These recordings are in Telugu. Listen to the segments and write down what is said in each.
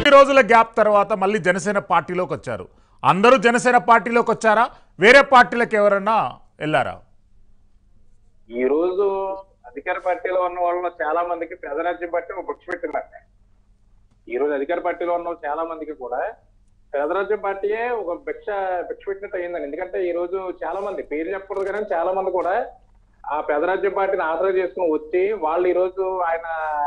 రోజుల గ్యాప్ తర్వాత మళ్ళీ జనసేన పార్టీలోకి వచ్చారు. అందరూ జనసేన పార్టీలోకి వచ్చారా, వేరే పార్టీలకు ఎవరన్నా వెళ్ళారా? ఈ రోజు అధికార పార్టీలో ఉన్న వాళ్ళు చాలా మందికి ప్రజారాజ్యం పార్టీ ఒక భిక్ష పెట్టిందండి. ఈ రోజు అధికార పార్టీలో ఉన్న చాలా మందికి కూడా ప్రజారాజ్యం పార్టీయే ఒక భిక్ష పెట్టినట్టు అయ్యిందండి. ఎందుకంటే ఈ రోజు చాలా మంది పేరు చెప్పకూడదు కానీ చాలా మంది కూడా ఆ ప్రజారాజ్యం పార్టీని ఆదరణ చేసుకుని వచ్చి వాళ్ళు ఈ రోజు ఆయన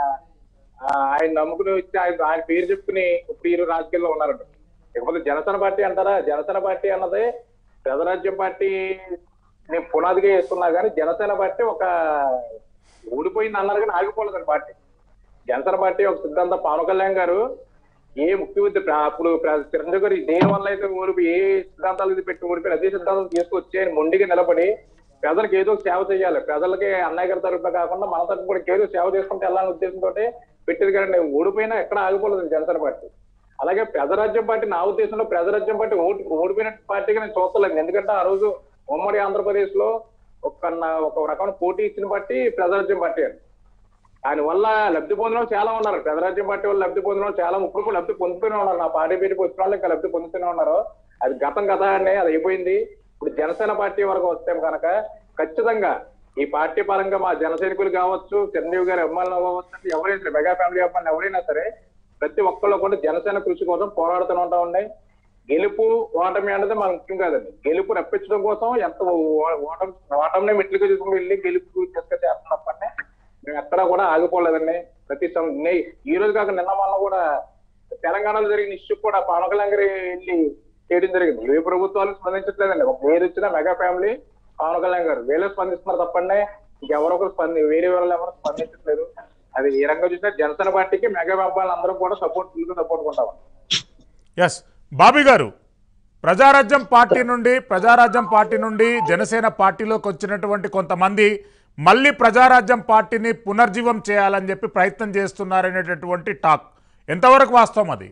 నమ్ముకుని వచ్చి ఆయన పేరు చెప్పుకుని ఇప్పుడు ఈ రోజు రాజకీయాల్లో ఉన్నారంట. ఇకపోతే జనసేన పార్టీ అంటారా, జనసేన పార్టీ అన్నది ప్రజారాజ్యం పార్టీ నేను పునాదిగా వేస్తున్నా కానీ జనసేన పార్టీ ఒక ఊడిపోయింది అన్నారు కానీ ఆగిపోలేదండి పార్టీ. జనసేన పార్టీ ఒక సిద్ధాంతం పవన్ కళ్యాణ్ గారు ఏ ముఖ్యమంత్రి అప్పుడు చిరంజీవి గారు దేని వల్ల అయితే ఊడిపోయి ఏ సిద్ధాంతాలు ఇది పెట్టి ఊడిపోయి అదే సిద్ధాంతం తీసుకొచ్చి ఆయన మొండిగా నిలబడి ప్రజలకు ఏదో సేవ చేయాలి, ప్రజలకి అన్నయ్య గారి తరఫున కాకుండా మన తరఫున కూడా ఏదో సేవ చేసుకుంటే వెళ్ళాలనే ఉద్దేశంతో పెట్టేది కానీ ఓడిపోయినా ఎక్కడ ఆగిపోలేదు జనసేన పార్టీ. అలాగే ప్రజారాజ్యం పార్టీ నా ఉద్దేశంలో ప్రజారాజ్యం పార్టీ ఓడిపోయిన పార్టీగా నేను చూస్తలేదు. ఎందుకంటే ఆ రోజు ఉమ్మడి ఆంధ్రప్రదేశ్ లో ఒక రకమైన పోటీ ఇచ్చిన పార్టీ ప్రజారాజ్యం పార్టీ అండి. దాని వల్ల లబ్ధి పొందిన చాలా ఉన్నారు. ప్రజారాజ్యం పార్టీ వల్ల లబ్ధి పొందిన చాలా ఇప్పుడు కూడా లబ్ధి పొందుతూనే ఉన్నారు. నా పార్టీ పేరుకి వచ్చిన వాళ్ళు ఇంకా లబ్ధి పొందుతూనే ఉన్నారు. అది గతం కదా అండి, అది అయిపోయింది. ఇప్పుడు జనసేన పార్టీ వరకు వస్తే కనుక ఖచ్చితంగా ఈ పార్టీ పరంగా మా జన సైనికులు కావచ్చు, చిరంజీవి గారి అమ్మాయిలు కావచ్చు, ఎవరైనా మెగా ఫ్యామిలీ అమ్మాయిలు ఎవరైనా సరే ప్రతి ఒక్కళ్ళు కూడా జనసేన కృషి కోసం పోరాడుతూనే ఉంటా ఉన్నాయి. గెలుపు ఓటమి అనేది మనకు ముఖ్యం కాదండి. గెలుపు రప్పించడం కోసం ఎంత ఓటమిని మెట్లుగా తీసుకుని వెళ్ళి గెలుపు తీసుకొచ్చేస్తున్నప్పటినే మేము ఎక్కడా కూడా ఆగిపోలేదండి. ప్రతి ఈ రోజు కాక నిన్న మొన్న కూడా తెలంగాణలో జరిగిన ఇష్యూ కూడా పవన్ కళ్యాణ్ గారి వెళ్ళి చేయడం జరిగింది. ఏ ప్రభుత్వాలు స్పందించట్లేదండి. ఒక పేరు ఇచ్చిన మెగా ఫ్యామిలీ పవన్ కళ్యాణ్ గారు వీళ్ళు స్పందిస్తున్నారు తప్పండి ఇంకెవరొకరు వేరే వాళ్ళు ఎవరు స్పందించట్లేదు. అది ఏ రంగం చూసినా జనసేన పార్టీకి మెగా అబ్బాయిలు అందరూ కూడా సపోర్ట్ ఉంటాం. ఎస్ బాబీ గారు, ప్రజారాజ్యం పార్టీ నుండి జనసేన పార్టీలోకి వచ్చినటువంటి కొంతమంది మళ్ళీ ప్రజారాజ్యం పార్టీని పునర్జీవం చేయాలని చెప్పి ప్రయత్నం చేస్తున్నారనేటటువంటి టాక్ ఎంతవరకు వాస్తవం? అది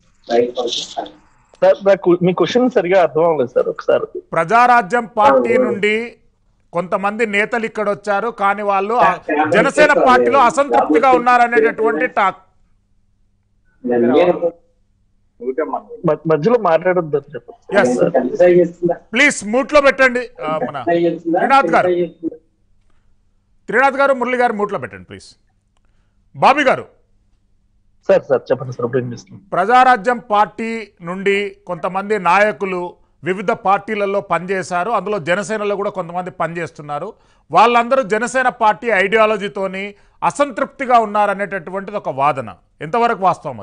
మీ క్వశ్చన్ సరిగా అర్థం అవ్వలేదు సార్. ఒకసారి ప్రజారాజ్యం పార్టీ నుండి కొంతమంది నేతలు ఇక్కడ వచ్చారు కానీ వాళ్ళు జనసేన పార్టీలో అసంతృప్తిగా ఉన్నారనేటటువంటి టాక్. మధ్యలో మాట్లాడొద్దు ప్లీజ్ మ్యూట్ లో పెట్టండి. మన త్రినాథ్ గారు మురళి గారు మ్యూట్ లో పెట్టండి ప్లీజ్. బాబీ గారు, సార్ చెప్పండి సార్. ప్రజారాజ్యం పార్టీ నుండి కొంతమంది నాయకులు వివిధ పార్టీలలో పనిచేశారు, అందులో జనసేనలో కూడా కొంతమంది పనిచేస్తున్నారు. వాళ్ళందరూ జనసేన పార్టీ ఐడియాలజీతోని అసంతృప్తిగా ఉన్నారనేటటువంటిది ఒక వాదన. ఎంతవరకు వాస్తవం?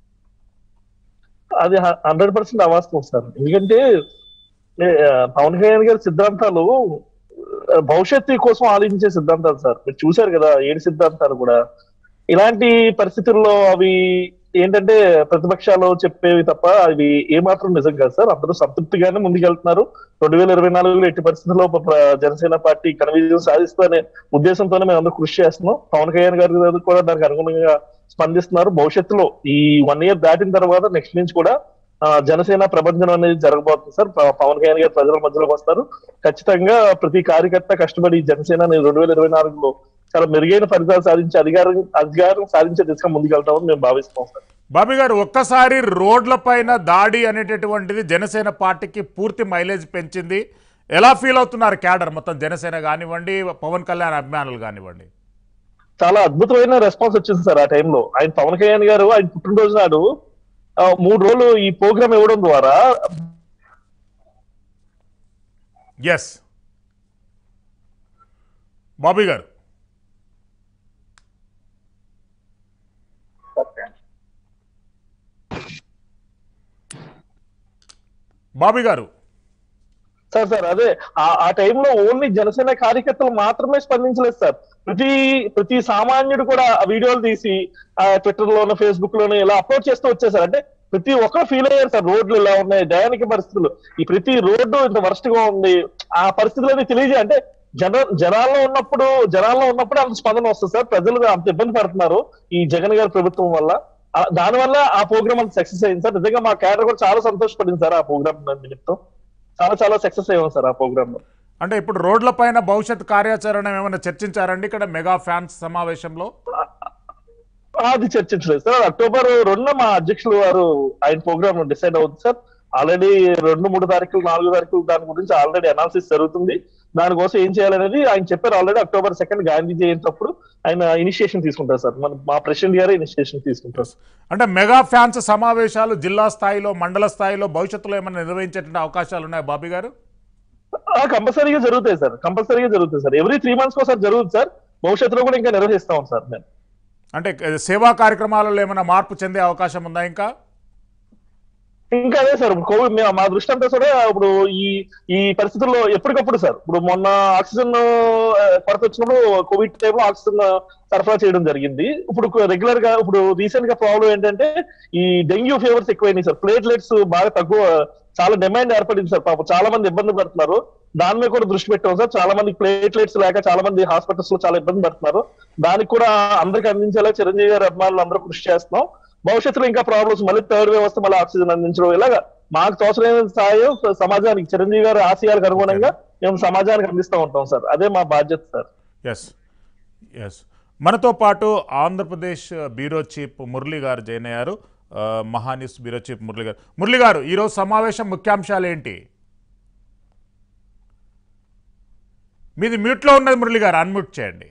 అది 100% అవాస్తవం సార్. ఎందుకంటే పవన్ కళ్యాణ్ గారి సిద్ధాంతాలు భవిష్యత్తు కోసం ఆలోచించే సిద్ధాంతాలు సార్. మీరు చూశారు కదా 7 సిద్ధాంతాలు కూడా. ఇలాంటి పరిస్థితుల్లో అవి ఏంటంటే ప్రతిపక్షాలు చెప్పేవి తప్ప అవి ఏమాత్రం నిజం కాదు సార్. అందరూ సంతృప్తిగానే ముందుకెళ్తున్నారు. 2024లో ఎట్టి పరిస్థితుల్లో జనసేన పార్టీ ఘన విజయం సాధిస్తుందనే ఉద్దేశంతోనే మేము అందరూ కృషి చేస్తున్నాం. పవన్ కళ్యాణ్ గారు కూడా దానికి అనుగుణంగా స్పందిస్తున్నారు. భవిష్యత్తులో ఈ 1 year దాటిన తర్వాత నెక్స్ట్ నుంచి కూడా జనసేన ప్రపంచం అనేది జరగబోతుంది సార్. పవన్ కళ్యాణ్ గారు ప్రజల మధ్యలోకి వస్తారు. ఖచ్చితంగా ప్రతి కార్యకర్త కష్టపడి జనసేన 2024లో చాలా మెరుగైన ఫలితాలు సాధించి అధికారం సాధించే దిశగా ముందుకెళ్తామని మేము భావిస్తాం సార్. బాబీ గారు, ఒక్కసారి రోడ్ల పైన దాడి అనేటటువంటిది జనసేన పార్టీకి పూర్తి మైలేజ్ పెంచింది. ఎలా ఫీల్ అవుతున్నారు క్యాడర్ మొత్తం, జనసేన కానివ్వండి, పవన్ కళ్యాణ్ అభిమానులు కానివ్వండి? చాలా అద్భుతమైన రెస్పాన్స్ వచ్చింది సార్. ఆ టైంలో ఆయన పవన్ కళ్యాణ్ గారు ఆయన పుట్టినరోజు నాడు 3 రోజులు ఈ ప్రోగ్రామ్ ఇవ్వడం ద్వారా ఎస్ బాబీ గారు, సార్ అదే ఆ టైంలో ఓన్లీ జనసేన కార్యకర్తలు మాత్రమే స్పందించలేదు సార్. ప్రతి సామాన్యుడు కూడా ఆ వీడియోలు తీసి ట్విట్టర్ లోను ఫేస్బుక్ లోను ఇలా అప్లోడ్ చేస్తూ వచ్చేసారు. అంటే ప్రతి ఒక్కరు ఫీల్ అయ్యారు సార్. రోడ్లు ఇలా ఉన్నాయి, దయానిక పరిస్థితులు, ఈ ప్రతి రోడ్డు ఇంత వరస్ట్ గా ఉంది. ఆ పరిస్థితులని అంటే జనాల్లో ఉన్నప్పుడు అంత స్పందన వస్తుంది సార్. ప్రజలు అంత ఇబ్బంది పడుతున్నారు ఈ జగన్ గారి ప్రభుత్వం వల్ల. దానివల్ల ఆ ప్రోగ్రామ్ అంత సక్సెస్ అయింది సార్. నిజంగా మా క్యాడర్ కూడా చాలా సంతోషపడింది సార్. ఆ ప్రోగ్రామ్ నిమిత్తం చాలా సక్సెస్ అయ్యాం సార్ ఆ ప్రోగ్రామ్ లో. అంటే ఇప్పుడు రోడ్ల పైన భవిష్యత్ కార్యాచరణ ఏమైనా చర్చించారండి ఇక్కడ మెగా ఫ్యాన్స్ సమావేశంలో? అది చర్చించలేదు సార్. అక్టోబర్ 2 మా అధ్యక్షులు వారు ఆయన ప్రోగ్రామ్ డిసైడ్ అవుతుంది సార్. ఆల్రెడీ 2, 3 తారీఖులు, 4 తారీఖులు దాని గురించి ఆల్రెడీ అనాలిసిస్ జరుగుతుంది. దానికోసం ఏం చేయాలనేది ఆయన చెప్పారు ఆల్రెడీ. అక్టోబర్ 2 గాంధీ జయంతి అప్పుడు ఆయన ఇనిషియేషన్ తీసుకుంటారు సార్. మా ప్రెసిడెంట్ గారే ఇనిషియేషన్ తీసుకుంటారు. అంటే మెగా ఫ్యాన్స్ సమావేశాలు జిల్లా స్థాయిలో, మండల స్థాయిలో భవిష్యత్తులో ఏమైనా నిర్వహించేటువంటి అవకాశాలు ఉన్నాయి బాబీ గారు? కంపల్సరీగా జరుగుతాయి సార్. కంపల్సరీగా జరుగుతాయి సార్. ఎవ్రీ 3 months ఒకసారి జరుగుతుంది సార్. భవిష్యత్తులో కూడా ఇంకా నిర్వహిస్తాం సార్ మేము. అంటే సేవా కార్యక్రమాలలో ఏమైనా మార్పు చెందే అవకాశం ఉందా? ఇంకా అదే సార్. కోవిడ్ మా దృష్టి అంతా సరే ఇప్పుడు ఈ పరిస్థితుల్లో ఎప్పటికప్పుడు సార్, ఇప్పుడు మొన్న ఆక్సిజన్ కొరత వచ్చినప్పుడు కోవిడ్ టైంలో ఆక్సిజన్ సరఫరా చేయడం జరిగింది. ఇప్పుడు రెగ్యులర్ గా ఇప్పుడు రీసెంట్ గా ప్రాబ్లం ఏంటంటే ఈ డెంగ్యూ ఫీవర్స్ ఎక్కువైనాయి సార్. ప్లేట్లెట్స్ బాగా తక్కువ, చాలా డిమాండ్ ఏర్పడింది సార్. పాపం చాలా మంది ఇబ్బంది పడుతున్నారు. దాని మీద కూడా దృష్టి పెట్టాం సార్. చాలా మంది ప్లేట్లెట్స్ లేక చాలా మంది హాస్పిటల్స్ లో చాలా ఇబ్బంది పడుతున్నారు. దానికి కూడా అందరికి అందించేలా చిరంజీవి గారి అభిమానులు అందరూ కృషి చేస్తున్నాం. భవిష్యత్తులో ఇంకా ప్రాబ్లమ్స్ మళ్ళీ థర్డ్ వేవ్ వస్తే మళ్ళీ ఆక్సిజన్ అందించడం, ఇలాగా మాకు తోచలేని సాయం సమాజానికి చిరంజీవి గారి ఆశయాలకు అనుగుణంగా మేము సమాజానికి అందిస్తూ ఉంటాం సార్. అదే మా బాధ్యత సార్. ఎస్ ఎస్ మనతో పాటు ఆంధ్రప్రదేశ్ బ్యూరో చీఫ్ మురళి గారు జాయిన్ అయ్యారు. మహాన్యూస్ బ్యూరో చీఫ్ మురళి గారు ఈరోజు సమావేశం ముఖ్యాంశాలు ఏంటి? మీది మ్యూట్లో ఉన్నది మురళి గారు, అన్మ్యూట్ చేయండి.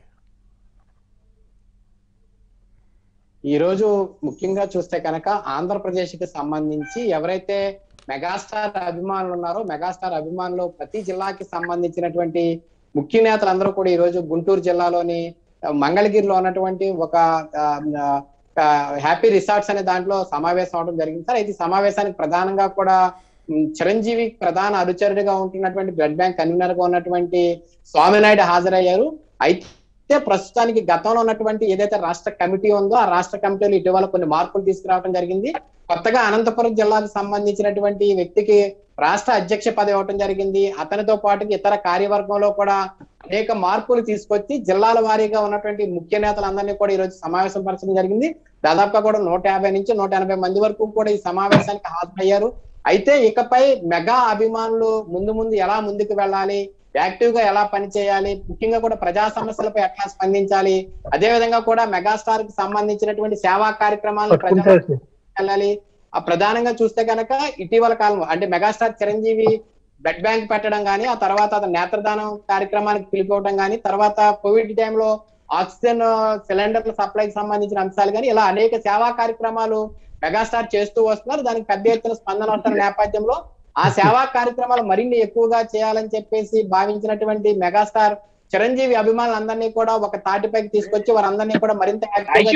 ఈరోజు ముఖ్యంగా చూస్తే కనుక ఆంధ్రప్రదేశ్కి సంబంధించి ఎవరైతే మెగాస్టార్ అభిమానులు ఉన్నారో, మెగాస్టార్ అభిమానులు ప్రతి జిల్లాకి సంబంధించినటువంటి ముఖ్య నేతలందరూ కూడా ఈరోజు గుంటూరు జిల్లాలోని మంగళగిరిలో ఉన్నటువంటి ఒక హ్యాపీ రిసార్ట్స్ అనే దాంట్లో సమావేశం అవడం జరిగింది సార్. అయితే సమావేశానికి ప్రధానంగా కూడా చిరంజీవి ప్రధాన అనుచరుడిగా ఉంటున్నటువంటి బ్లడ్ బ్యాంక్ కన్వీనర్ గా ఉన్నటువంటి స్వామినాయుడు హాజరయ్యారు. అయితే ప్రస్తుతానికి గతంలో ఉన్నటువంటి ఏదైతే రాష్ట్ర కమిటీ ఉందో ఆ రాష్ట్ర కమిటీలో ఇటీవల కొన్ని మార్పులు తీసుకురావడం జరిగింది. కొత్తగా అనంతపురం జిల్లాకు సంబంధించినటువంటి వ్యక్తికి రాష్ట్ర అధ్యక్ష పదవి ఇవ్వడం జరిగింది. అతనితో పాటు ఇతర కార్యవర్గంలో కూడా అనేక మార్పులు తీసుకొచ్చి జిల్లాల వారీగా ఉన్నటువంటి ముఖ్య నేతలందరినీ కూడా ఈ రోజు సమావేశం పరచడం జరిగింది. దాదాపుగా కూడా 150 నుంచి 180 మంది వరకు కూడా ఈ సమావేశానికి హాజరయ్యారు. అయితే ఇకపై మెగా అభిమానులు ముందు ఎలా ముందుకు వెళ్ళాలి, యాక్టివ్ గా ఎలా పనిచేయాలి, ముఖ్యంగా కూడా ప్రజా సమస్యలపై ఎట్లా స్పందించాలి, అదే విధంగా కూడా మెగాస్టార్ కి సంబంధించినటువంటి సేవా కార్యక్రమాలను ప్రజలకు వెళ్ళాలి. ఆ ప్రధానంగా చూస్తే కనుక ఇటీవల కాలంలో అంటే మెగాస్టార్ చిరంజీవి బ్లడ్ బ్యాంక్ పెట్టడం కానీ, ఆ తర్వాత అతను నేత్రదానం కార్యక్రమానికి పిలిపోవడం కానీ, తర్వాత కోవిడ్ టైంలో ఆక్సిజన్ సిలిండర్ల సప్లైకి సంబంధించిన అంశాలు కానీ, ఇలా అనేక సేవా కార్యక్రమాలు మెగాస్టార్ చేస్తూ వస్తున్నారు. దానికి పెద్ద ఎత్తున స్పందన వస్తున్న నేపథ్యంలో ఆ సేవా కార్యక్రమాలు మరిన్ని ఎక్కువగా చేయాలని చెప్పేసి భావించినటువంటి మెగాస్టార్ చిరంజీవి అభిమానులందరినీ కూడా ఒక తాటిపైకి తీసుకొచ్చి వారందరినీ కూడా మరింత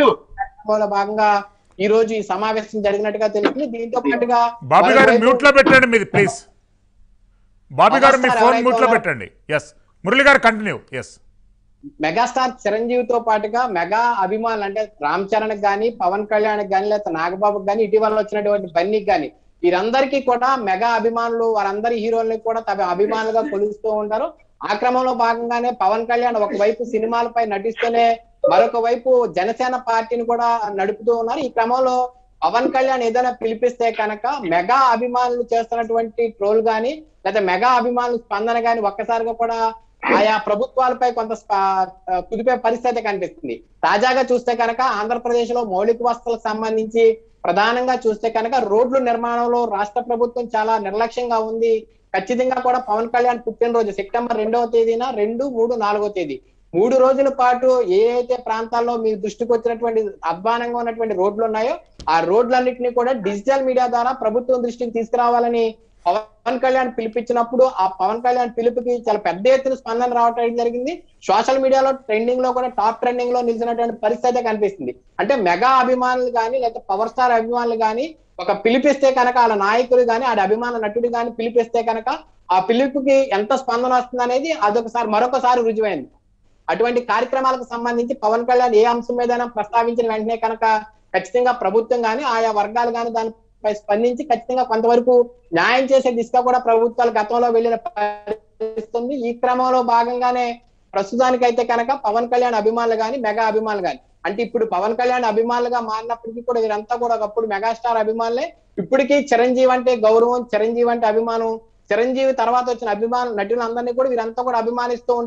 భాగంగా ఈ రోజు ఈ సమావేశం జరిగినట్టుగా తెలుస్తుంది. దీంతో పాటుగా బాబీ గారు మ్యూట్ లో పెట్టండి మీది ప్లీజ్. బాబీ గారు మీ ఫోన్ మ్యూట్ లో పెట్టండి. ఎస్ మురళి గారు కంటిన్యూ. ఎస్ మెగాస్టార్ చిరంజీవితో పాటుగా మెగా అభిమానులు అంటే రామ్ చరణ్ కానీ, పవన్ కళ్యాణ్ కానీ, లేదా నాగబాబుకి కానీ, ఇటీవల వచ్చినటువంటి బన్నీకి కానీ, వీరందరికీ కూడా మెగా అభిమానులు వారందరి హీరోల్ని కూడా తమ అభిమానులుగా కొలుస్తూ ఉంటారు. ఆ క్రమంలో భాగంగానే పవన్ కళ్యాణ్ ఒకవైపు సినిమాలపై నటిస్తూనే మరొక వైపు జనసేన పార్టీని కూడా నడుపుతూ ఉన్నారు. ఈ క్రమంలో పవన్ కళ్యాణ్ ఏదైనా పిలిపిస్తే కనుక మెగా అభిమానులు చేస్తున్నటువంటి ట్రోల్ గాని, లేదా మెగా అభిమానులు స్పందన గాని ఒక్కసారిగా కూడా ఆయా ప్రభుత్వాలపై కొంత కుదిపే పరిస్థితి కనిపిస్తుంది. తాజాగా చూస్తే కనుక ఆంధ్రప్రదేశ్ లో మౌలిక వసతులకు సంబంధించి ప్రధానంగా చూస్తే కనుక రోడ్ల నిర్మాణంలో రాష్ట్ర ప్రభుత్వం చాలా నిర్లక్ష్యంగా ఉంది. ఖచ్చితంగా కూడా పవన్ కళ్యాణ్ పుట్టినరోజు సెప్టెంబర్ 2వ తేదీన 2, 3, 4వ తేదీ 3 రోజుల పాటు ఏ అయితే ప్రాంతాల్లో మీ దృష్టికి వచ్చినటువంటి అధ్వానంగా ఉన్నటువంటి రోడ్లు ఉన్నాయో ఆ రోడ్లన్నింటినీ కూడా డిజిటల్ మీడియా ద్వారా ప్రభుత్వం దృష్టికి తీసుకురావాలని పవన్ కళ్యాణ్ పిలిపించినప్పుడు ఆ పవన్ కళ్యాణ్ పిలుపుకి చాలా పెద్ద ఎత్తున స్పందన రావటం జరిగింది. సోషల్ మీడియాలో ట్రెండింగ్ లో కూడా టాప్ ట్రెండింగ్ లో నిలిచినటువంటి పరిస్థితి కనిపిస్తుంది. అంటే మెగా అభిమానులు కానీ లేదా పవర్ స్టార్ అభిమానులు కానీ ఒక పిలిపిస్తే కనుక వాళ్ళ నాయకులు కానీ ఆడ అభిమాన నటుడు కానీ పిలిపిస్తే కనుక ఆ పిలుపుకి ఎంత స్పందన వస్తుంది అనేది మరొకసారి రుజువైంది. అటువంటి కార్యక్రమాలకు సంబంధించి పవన్ కళ్యాణ్ ఏ అంశం మీద ప్రస్తావించిన వెంటనే కనుక ఖచ్చితంగా ప్రభుత్వం కానీ ఆయా వర్గాలు కానీ దానిపై స్పందించి ఖచ్చితంగా కొంతవరకు న్యాయం చేసే దిశగా కూడా ప్రభుత్వాలు గతంలో వెళ్ళిన పరిస్థితుంది. ఈ క్రమంలో భాగంగానే ప్రస్తుతానికైతే కనుక పవన్ కళ్యాణ్ అభిమానులు కానీ మెగా అభిమానులు కానీ అంటే ఇప్పుడు పవన్ కళ్యాణ్ అభిమానులుగా మారినప్పటికీ కూడా వీరంతా కూడా ఒకప్పుడు మెగాస్టార్ అభిమానులే. ఇప్పటికీ చిరంజీవి అంటే గౌరవం, చిరంజీవి అంటే అభిమానం, చిరంజీవి తర్వాత వచ్చిన అభిమానులు నటులందరినీ కూడా వీరంతా కూడా అభిమానిస్తూ ఉంటారు.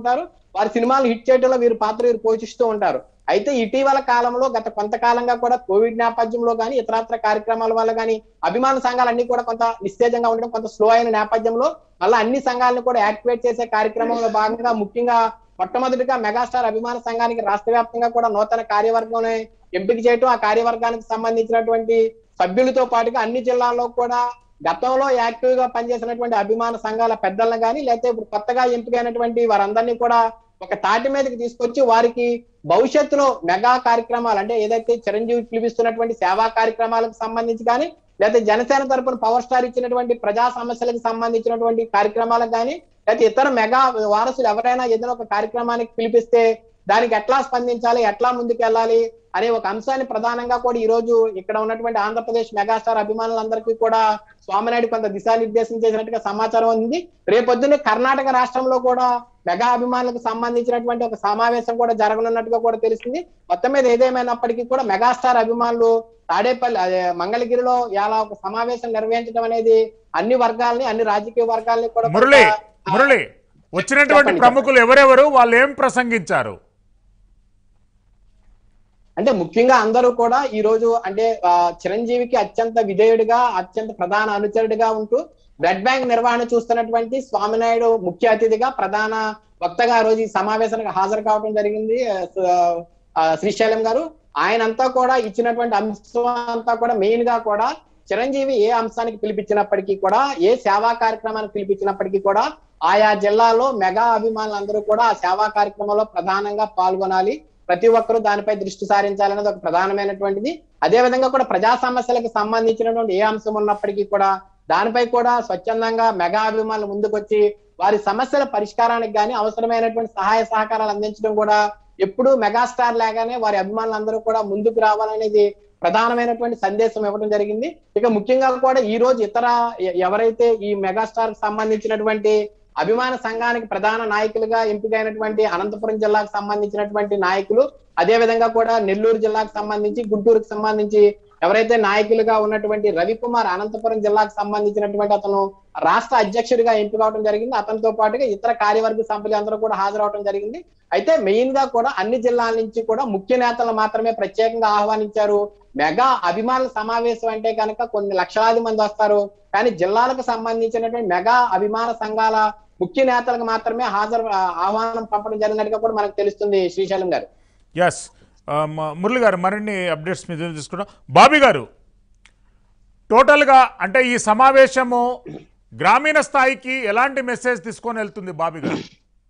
వారి సినిమాలు హిట్ చేయడంలో వీరు పోషిస్తూ ఉంటారు. అయితే ఇటీవల కాలంలో గత కొంతకాలంగా కూడా కోవిడ్ నేపథ్యంలో కానీ ఇతరత్ర కార్యక్రమాల వల్ల కానీ అభిమాన సంఘాలన్నీ కూడా కొంత నిస్తేజంగా ఉండడం, కొంత స్లో అయిన నేపథ్యంలో మళ్ళీ అన్ని సంఘాలను కూడా యాక్టివేట్ చేసే కార్యక్రమంలో భాగంగా ముఖ్యంగా మొట్టమొదటిగా మెగాస్టార్ అభిమాన సంఘానికి రాష్ట్ర వ్యాప్తంగా కూడా నూతన కార్యవర్గం ఎంపిక చేయటం, ఆ కార్యవర్గానికి సంబంధించినటువంటి సభ్యులతో పాటుగా అన్ని జిల్లాల్లో కూడా గతంలో యాక్టివ్ గా పనిచేసినటువంటి అభిమాన సంఘాల పెద్దలను కానీ లేకపోతే ఇప్పుడు కొత్తగా ఎంపికైనటువంటి వారందరినీ కూడా ఒక తాటి మీదకి తీసుకొచ్చి వారికి భవిష్యత్తులో మెగా కార్యక్రమాలు అంటే ఏదైతే చిరంజీవి పిలిపిస్తున్నటువంటి సేవా కార్యక్రమాలకు సంబంధించి కానీ లేకపోతే జనసేన తరపున పవర్ స్టార్ ఇచ్చినటువంటి ప్రజా సమస్యలకు సంబంధించినటువంటి కార్యక్రమాలకు కానీ లేకపోతే ఇతర మెగా వారసులు ఎవరైనా ఏదైనా ఒక కార్యక్రమానికి పిలిపిస్తే దానికి ఎట్లా స్పందించాలి, ఎట్లా ముందుకు వెళ్ళాలి అనే ఒక అంశాన్ని ప్రధానంగా కూడా ఈ రోజు ఇక్కడ ఉన్నటువంటి ఆంధ్రప్రదేశ్ మెగాస్టార్ అభిమానులందరికీ కూడా స్వామినాయుడు కొంత దిశానిర్దేశం చేసినట్టుగా సమాచారం ఉంది. రేపొద్దునే కర్ణాటక రాష్ట్రంలో కూడా మెగా అభిమానులకు సంబంధించినటువంటి ఒక సమావేశం కూడా జరగనున్నట్టుగా కూడా తెలిసింది. మొత్తం మీద ఏదేమైనప్పటికీ కూడా మెగాస్టార్ అభిమానులు తాడేపల్లి మంగళగిరిలో ఇలా ఒక సమావేశం నిర్వహించడం అనేది అన్ని వర్గాలని, అన్ని రాజకీయ వర్గాలని కూడా మురళి వచ్చినటువంటి ప్రముఖులు ఎవరెవరు, వాళ్ళు ఏం ప్రసంగించారు? అంటే ముఖ్యంగా అందరూ కూడా ఈ రోజు అంటే చిరంజీవికి అత్యంత విధేయుడిగా, అత్యంత ప్రధాన అనుచరుడిగా ఉంటూ బ్లడ్ బ్యాంక్ నిర్వహణ చూస్తున్నటువంటి స్వామినాయుడు ముఖ్య అతిథిగా ప్రధాన వక్తగా ఆ రోజు ఈ సమావేశానికి హాజరు కావడం జరిగింది. శ్రీశైలం గారు ఆయనంతా కూడా ఇచ్చినటువంటి అంశం అంతా కూడా మెయిన్ గా కూడా చిరంజీవి ఏ అంశానికి పిలిపించినప్పటికీ కూడా, ఏ సేవా కార్యక్రమానికి పిలిపించినప్పటికీ కూడా ఆయా జిల్లాలో మెగా అభిమానులందరూ కూడా ఆ సేవా కార్యక్రమంలో ప్రధానంగా పాల్గొనాలి, ప్రతి ఒక్కరూ దానిపై దృష్టి సారించాలనేది ఒక ప్రధానమైనటువంటిది. అదే విధంగా కూడా ప్రజా సమస్యలకు సంబంధించినటువంటి ఏ అంశం ఉన్నప్పటికీ కూడా దానిపై కూడా స్వచ్ఛందంగా మెగా అభిమానులు ముందుకొచ్చి వారి సమస్యల పరిష్కారానికి కానీ అవసరమైనటువంటి సహాయ సహకారాలు అందించడం కూడా ఎప్పుడు మెగాస్టార్ లాగానే వారి అభిమానులందరూ కూడా ముందుకు రావాలనేది ప్రధానమైనటువంటి సందేశం ఇవ్వడం జరిగింది. ఇక ముఖ్యంగా కూడా ఈ రోజు ఇతర ఎవరైతే ఈ మెగాస్టార్ కి సంబంధించినటువంటి అభిమాన సంఘానికి ప్రధాన నాయకులుగా ఎంపికైనటువంటి అనంతపురం జిల్లాకు సంబంధించినటువంటి నాయకులు, అదే విధంగా కూడా నెల్లూరు జిల్లాకు సంబంధించి, గుంటూరుకు సంబంధించి ఎవరైతే నాయకులుగా ఉన్నటువంటి రవికుమార్ అనంతపురం జిల్లాకు సంబంధించినటువంటి అతను రాష్ట్ర అధ్యక్షుడిగా ఎంపిక అవడం జరిగింది. అతనితో పాటుగా ఇతర కార్యవర్గ సభ్యులు అందరూ కూడా హాజరవడం జరిగింది. అయితే మెయిన్ గా కూడా అన్ని జిల్లాల నుంచి కూడా ముఖ్య నేతలు మాత్రమే ప్రత్యేకంగా ఆహ్వానించారు. మెగా అభిమానుల సమావేశం అంటే కనుక కొన్ని లక్షలాది మంది వస్తారు, కానీ జిల్లాలకు సంబంధించినటువంటి మెగా అభిమాన సంఘాల ముఖ్య నేతలకు మాత్రమే ఆహ్వానం పంపడం జరిగినట్టుగా కూడా మనకు తెలుస్తుంది. శ్రీశైలం గారు. ఎస్ మురళి గారు మరిన్ని అప్డేట్స్ మీద తీసుకున్నాం. బాబీ గారు, టోటల్గా అంటే ఈ సమావేశము గ్రామీణ స్థాయికి ఎలాంటి మెసేజ్ తీసుకొని వెళ్తుంది బాబీ గారు?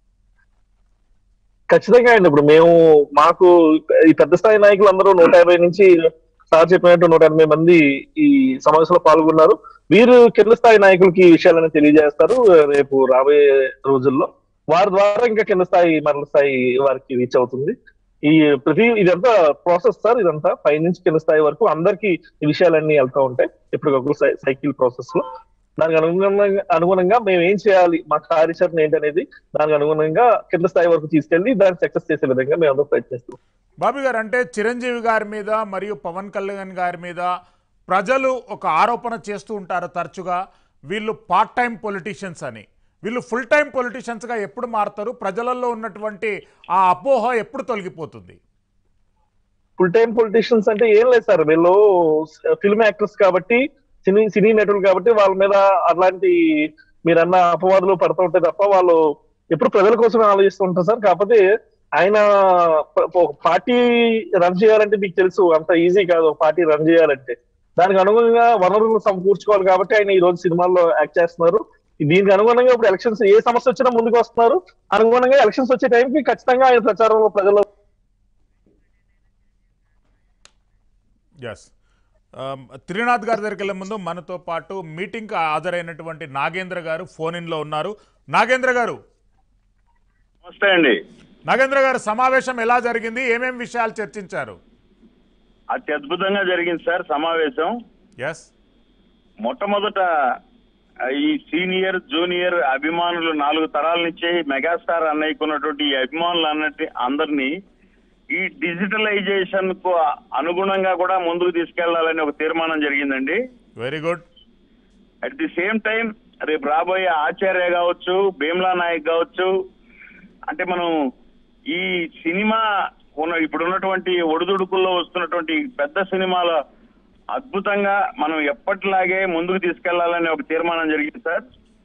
ఖచ్చితంగా అండి. ఇప్పుడు మాకు ఈ పెద్ద స్థాయి నాయకులు అందరూ 150 నుంచి సార్ చెప్పినట్టు 180 మంది ఈ సమావేశంలో పాల్గొన్నారు. వీరు కింద స్థాయి నాయకులకి ఈ విషయాలను తెలియజేస్తారు. రేపు రాబోయే రోజుల్లో వారి ద్వారా ఇంకా కింద స్థాయి మండల స్థాయి వారికి రీచ్ అవుతుంది. ఇదంతా ప్రాసెస్ సార్, ఇదంతా పై నుంచి కింద స్థాయి వరకు అందరికి ఈ విషయాలన్నీ వెళ్తూ ఉంటాయి ఎప్పటికప్పుడు సైకిల్ ప్రాసెస్ లో. దానికి అనుగుణంగా మేము ఏం చేయాలి, మా కార్యాచరణ ఏంటనేది దానికి అనుగుణంగా కింద స్థాయి వరకు తీసుకెళ్లి దాన్ని సక్సెస్ చేసే విధంగా మేము అందరూ ప్రయత్నిస్తాం. బాబీ గారు, అంటే చిరంజీవి గారి మీద మరియు పవన్ కళ్యాణ్ గారి మీద ప్రజలు ఒక ఆరోపణ చేస్తూ ఉంటారు తరచుగా, వీళ్ళు పార్ట్ టైం పొలిటీషియన్స్ అని. వీళ్ళు ఫుల్ టైం పొలిటీషియన్స్గా ఎప్పుడు మారుతారు? ప్రజలలో ఉన్నటువంటి ఆ అపోహ ఎప్పుడు తొలగిపోతుంది? ఫుల్ టైం పొలిటీషియన్స్ అంటే ఏం లేదు సార్, వీళ్ళు ఫిల్మ్ యాక్టర్స్ కాబట్టి, సినీ నటులు కాబట్టి వాళ్ళ మీద అలాంటి మీరన్న అపవాదులు పడుతూ ఉంటాయి తప్ప వాళ్ళు ఎప్పుడు ప్రజల కోసం ఆలోచిస్తూ ఉంటారు సార్. కాకపోతే ఆయన పార్టీ రన్ చేయాలంటే మీకు తెలుసు అంత ఈజీ కాదు. పార్టీ రన్ చేయాలంటే దానికి అనుగుణంగా వనరులను సమకూర్చుకోవాలి కాబట్టి ఆయన ఈ రోజు సినిమాల్లో యాక్ట్ చేస్తున్నారు. దీనికి అనుగుణంగా ఇప్పుడు ఎలక్షన్స్ ఏ సమస్య వచ్చినా ముందుకు వస్తున్నారు. అనుగుణంగా ఎలక్షన్స్ వచ్చే టైంకి ఖచ్చితంగా ఆయన ప్రచారంలో ప్రజలు. త్రినాథ్ గారి దగ్గరికి వెళ్ళే ముందు మనతో పాటు మీటింగ్కి హాజరైనటువంటి నాగేంద్ర గారు ఫోన్ ఇన్లో ఉన్నారు. నాగేంద్ర గారు నమస్తే అండి. నాగేంద్ర గారు, సమావేశం ఎలా జరిగింది, ఏమేమి విషయాలు చర్చించారు? అత్యద్భుతంగా జరిగింది సార్ సమావేశం. మొట్టమొదట ఈ సీనియర్ జూనియర్ అభిమానులు 4 తరాల నుంచి మెగాస్టార్ అన్నయ్యకున్నటువంటి ఈ అభిమానులు అందరినీ ఈ డిజిటలైజేషన్ కు అనుగుణంగా కూడా ముందుకు తీసుకెళ్లాలని ఒక తీర్మానం జరిగిందండి. Very good. At the same time రేపు రాబోయే ఆచార్య కావచ్చు, భీమ్లా నాయక్ కావచ్చు, అంటే మనం ఈ సినిమా ఇప్పుడు ఉన్నటువంటి ఒడిదుడుకుల్లో వస్తున్నటువంటి పెద్ద సినిమాల అద్భుతంగా మనం ఎప్పటిలాగే ముందుకు తీసుకెళ్లాలని ఒక తీర్మానం జరిగింది సార్.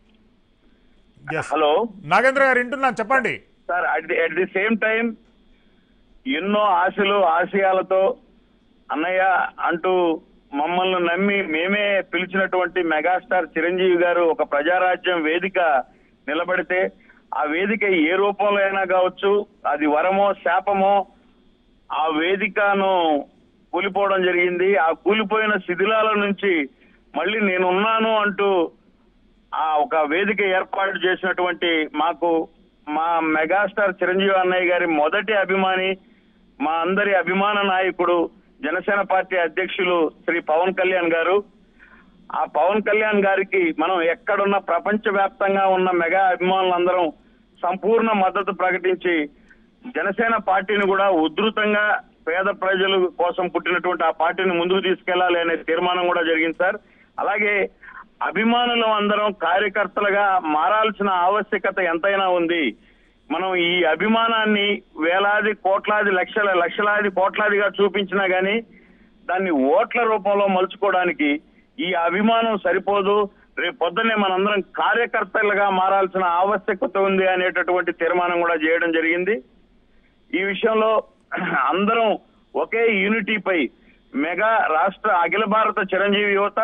హలో నాగేంద్ర గారు వింటున్నాను, చెప్పండి sir. At the same time ఎన్నో ఆశలు ఆశయాలతో అన్నయ్య అంటూ మమ్మల్ని నమ్మి మేమే పిలిచినటువంటి మెగాస్టార్ చిరంజీవి గారు ఒక ప్రజారాజ్యం వేదిక నిలబడితే ఆ వేదిక ఏ రూపంలో అయినా కావచ్చు, అది వరమో శాపమో, ఆ వేదికను కూలిపోవడం జరిగింది. ఆ కూలిపోయిన శిథిలాల నుంచి మళ్ళీ నేనున్నాను అంటూ ఆ ఒక వేదిక ఏర్పాటు చేసినటువంటి మా మెగాస్టార్ చిరంజీవి అన్నయ్య గారి మొదటి అభిమాని, మా అందరి అభిమాన నాయకుడు, జనసేన పార్టీ అధ్యక్షులు శ్రీ పవన్ కళ్యాణ్ గారు. ఆ పవన్ కళ్యాణ్ గారికి మనం ఎక్కడున్న ప్రపంచవ్యాప్తంగా ఉన్న మెగా అభిమానులందరం సంపూర్ణ మద్దతు ప్రకటించి జనసేన పార్టీని కూడా ఉధృతంగా పేద ప్రజల కోసం పుట్టినటువంటి ఆ పార్టీని ముందుకు తీసుకెళ్లాలి అనే తీర్మానం కూడా జరిగింది సార్. అలాగే అభిమానులు అందరం కార్యకర్తలుగా మారాల్సిన ఆవశ్యకత ఎంతైనా ఉంది. మనం ఈ అభిమానాన్ని వేలాది కోట్లాది లక్షలాది కోట్లాదిగా చూపించినా గానీ దాన్ని ఓట్ల రూపంలో మలుచుకోవడానికి ఈ అభిమానం సరిపోదు. రేపు పొద్దున్నే మనందరం కార్యకర్తలుగా మారాల్సిన ఆవశ్యకత ఉంది అనేటటువంటి తీర్మానం కూడా చేయడం జరిగింది. ఈ విషయంలో అందరం ఒకే యూనిటీపై మెగా రాష్ట్ర అఖిల భారత చిరంజీవి యువత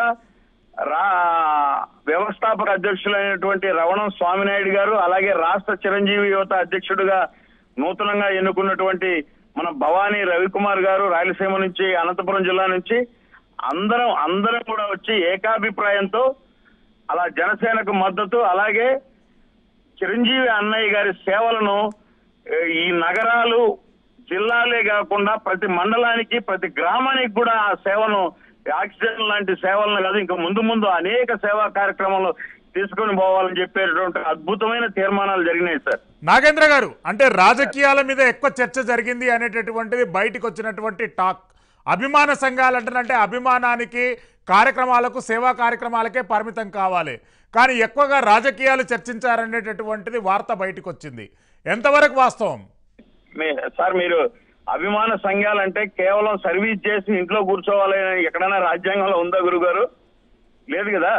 వ్యవస్థాపక అధ్యక్షులైనటువంటి రవణం స్వామినాయుడు గారు, అలాగే రాష్ట్ర చిరంజీవి యువత అధ్యక్షుడిగా నూతనంగా ఎన్నుకున్నటువంటి మన భవానీ రవికుమార్ గారు రాయలసీమ నుంచి, అనంతపురం జిల్లా నుంచి అందరం కూడా వచ్చి ఏకాభిప్రాయంతో అలా జనసేనకు మద్దతు, అలాగే చిరంజీవి అన్నయ్య గారి సేవలను ఈ నగరాలు జిల్లాలే కాకుండా ప్రతి మండలానికి ప్రతి గ్రామానికి కూడా ఆ సేవను ఆక్సిజన్ లాంటి సేవలను కాదు ఇంకా ముందు అనేక సేవా కార్యక్రమాలు తీసుకుని పోవాలని చెప్పేటువంటి అద్భుతమైన తీర్మానాలు జరిగినాయి సార్. నాగేంద్ర గారు, అంటే రాజకీయాల మీద ఎక్కువ చర్చ జరిగింది అనేటటువంటిది బయటికి వచ్చినటువంటి టాక్. అభిమాన సంఘాలు అంటారంటే అభిమానానికి కార్యక్రమాలకు సేవా కార్యక్రమాలకే పరిమితం కావాలి, కానీ ఎక్కువగా రాజకీయాలు చర్చించారనేటటువంటిది వార్త బయటకు వచ్చింది. ఎంతవరకు వాస్తవం సార్? మీరు అభిమాన సంఘాలంటే కేవలం సర్వీస్ చేసి ఇంట్లో కూర్చోవాలని ఎక్కడైనా రాజ్యాంగంలో ఉందా గురుగారు? లేదు కదా.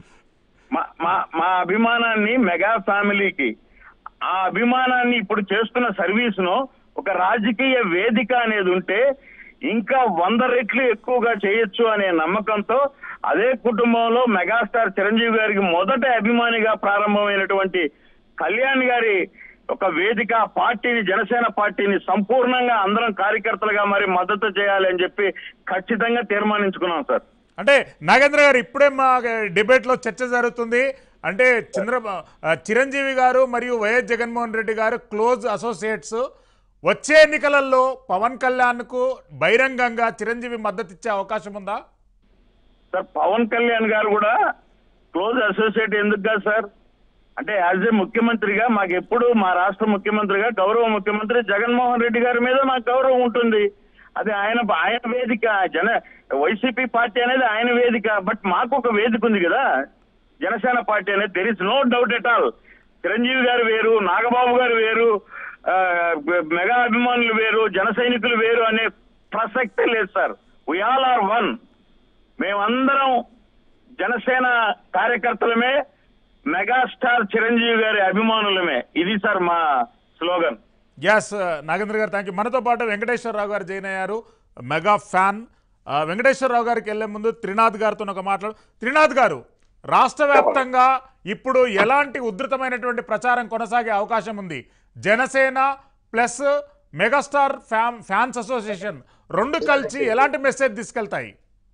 మా అభిమానాన్ని మెగా ఫ్యామిలీకి, ఆ అభిమానాన్ని ఇప్పుడు చేస్తున్న సర్వీస్ను ఒక రాజకీయ వేదిక అనేది ఉంటే ఇంకా 100 రెట్లు ఎక్కువగా చేయొచ్చు అనే నమ్మకంతో అదే కుటుంబంలో మెగాస్టార్ చిరంజీవి గారికి మొదట అభిమానిగా ప్రారంభమైనటువంటి కళ్యాణ్ గారి ఒక వేదిక పార్టీని, జనసేన పార్టీని సంపూర్ణంగా అందరం కార్యకర్తలుగా మరి మద్దతు చేయాలి అని చెప్పి ఖచ్చితంగా తీర్మానించుకున్నాం సార్. అంటే నాగేంద్ర గారు, ఇప్పుడే మా డిబేట్లో చర్చ జరుగుతుంది. అంటే చిరంజీవి గారు మరియు వైఎస్ జగన్మోహన్ రెడ్డి గారు క్లోజ్ అసోసియేట్స్. వచ్చే ఎన్నికలలో పవన్ కళ్యాణ్కు బహిరంగంగా చిరంజీవి మద్దతు ఇచ్చే అవకాశం ఉందా సార్? పవన్ కళ్యాణ్ గారు కూడా క్లోజ్ అసోసియేట్ ఎందుకు కాదు సార్? అంటే యాజ్ ఏ ముఖ్యమంత్రిగా మాకు ఎప్పుడు మా రాష్ట్ర ముఖ్యమంత్రిగా గౌరవ ముఖ్యమంత్రి జగన్మోహన్ రెడ్డి గారి మీద మాకు గౌరవం ఉంటుంది. అది ఆయన వేదిక, వైసీపీ పార్టీ అనేది ఆయన వేదిక. బట్ మాకు ఒక వేదిక ఉంది కదా జనసేన పార్టీ అనేది. There is no doubt at all. Chiranjeevi garu వేరు, నాగబాబు గారు వేరు, మెగా అభిమానులు వేరు, జన సైనికులు వేరు అనే ప్రసక్తే లేదు sir. We all are one. మేమందరం జనసేన కార్యకర్తలమే, మెగాస్టార్ చిరంజీవి గారి అభిమానులమే. ఇది సార్ మా స్లోగన్. ఎస్ నాగేంద్ర గారు, థ్యాంక్ యూ. మనతో పాటు వెంకటేశ్వరరావు గారు జాయిన్ అయ్యారు, మెగా ఫ్యాన్. వెంకటేశ్వరరావు గారికి వెళ్లే ముందు త్రినాథ్ గారితో ఒక మాట్లాడు. త్రినాథ్ గారు, రాష్ట్ర వ్యాప్తంగా ఇప్పుడు ఎలాంటి ఉధృతమైనటువంటి ప్రచారం కొనసాగే అవకాశం ఉంది? Janasena plus megastar fans association రెండు కలిసి ఎలాంటి మెసేజ్ తీసుకెళ్తాయి?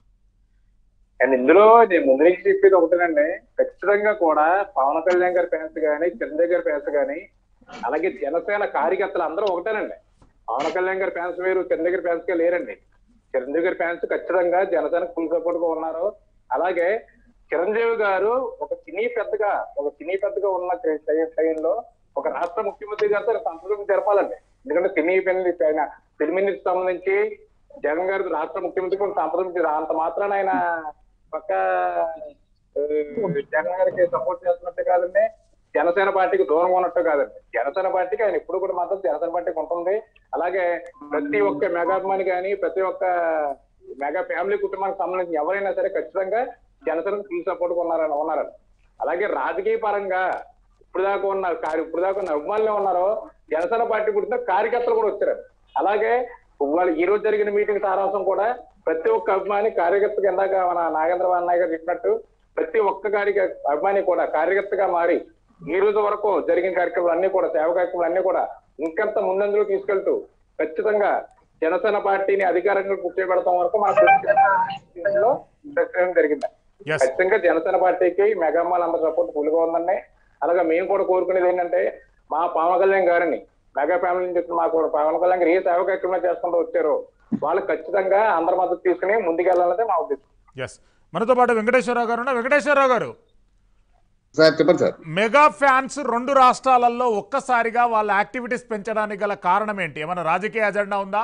అండ్ ఇందులో నేను ముందు నుంచి చెప్పేది ఒకటేనండి, ఖచ్చితంగా కూడా పవన్ కళ్యాణ్ గారి ఫ్యాన్స్ కానీ, చిరంజీవి గారి ఫ్యాన్స్ కానీ, అలాగే జనసేన కార్యకర్తలు అందరూ ఒకటేనండి. పవన్ కళ్యాణ్ గారి ఫ్యాన్స్ వేరు, చిరంజీవి గారి ఫ్యాన్స్ గా లేరండి. చిరంజీవి గారి ఫ్యాన్స్ ఖచ్చితంగా జనసేనకు ఫుల్ సపోర్ట్ గా ఉన్నారు. అలాగే చిరంజీవి గారు ఒక సినీ పెద్దగా ఉన్న టైంలో ఒక రాష్ట్ర ముఖ్యమంత్రి గారితో సంప్రదింపు జరపాలండి. ఎందుకంటే ఫిల్మ్ ఇండస్ట్రీ సంబంధించి జగన్ గారి రాష్ట్ర ముఖ్యమంత్రి కూడా సంప్రదించారు. అంత మాత్రాన ఆయన పక్క జగన్ గారికి సపోర్ట్ చేస్తున్నట్టు కాదండి. జనసేన పార్టీకి దూరంగా ఉన్నట్టు కాదండి. జనసేన పార్టీకి ఆయన ఎప్పుడు కూడా మాత్రం జనసేన పార్టీకి ఉంటుంది. అలాగే ప్రతి ఒక్క మెగాభిమాని కానీ ప్రతి ఒక్క మెగా ఫ్యామిలీ కుటుంబానికి సంబంధించిన ఎవరైనా సరే ఖచ్చితంగా జనసేనకు ఫుల్ సపోర్ట్ ఉన్నారని. అలాగే రాజకీయ పరంగా ఇప్పుడు దాకా ఉన్న అభిమానులు ఉన్నారో జనసేన పార్టీ పుట్టిన కార్యకర్తలు కూడా వచ్చారు. అలాగే వాళ్ళు ఈ రోజు జరిగిన మీటింగ్ సారాంశం కూడా ప్రతి ఒక్క అభిమాని కార్యకర్తగా ఇందాక మన నాగేంద్ర అన్నయ్య గారు చెప్పినట్టు ప్రతి ఒక్క అభిమాని కూడా కార్యకర్తగా మారి ఈ రోజు వరకు జరిగిన కార్యక్రమాలు అన్ని కూడా సేవ కార్యక్రమాలు అన్ని కూడా ఇంకంత ముందంజలో తీసుకెళ్తూ ఖచ్చితంగా జనసేన పార్టీని అధికారంగా కూర్చోబెడతాం వరకు మన జరిగింది. ఖచ్చితంగా జనసేన పార్టీకి మెగామాల్ అందరి సపోర్ట్ ఫుల్గా ఉందండి. అలాగే మేము కూడా కోరుకునేది ఏంటంటే మా పవన్ కళ్యాణ్ గారిని మెగా ఫ్యామిలీ నుంచి చెప్పిన మాకు పవన్ కళ్యాణ్ గారు ఏ సేవ కార్యక్రమాలు చేసుకుంటూ వచ్చారో వాళ్ళు ఖచ్చితంగా అందరి మద్దతు తీసుకుని ముందుకెళ్లాలనేది మా ఉద్దేశం. మనతో పాటు వెంకటేశ్వరరావు గారు వెంకటేశ్వరరావు గారు, చెప్పండి సార్. మెగా ఫ్యాన్స్ 2 రాష్ట్రాలలో ఒక్కసారిగా వాళ్ళ యాక్టివిటీస్ పెంచడానికి గల కారణం ఏంటి? ఏమైనా రాజకీయ అజెండా ఉందా?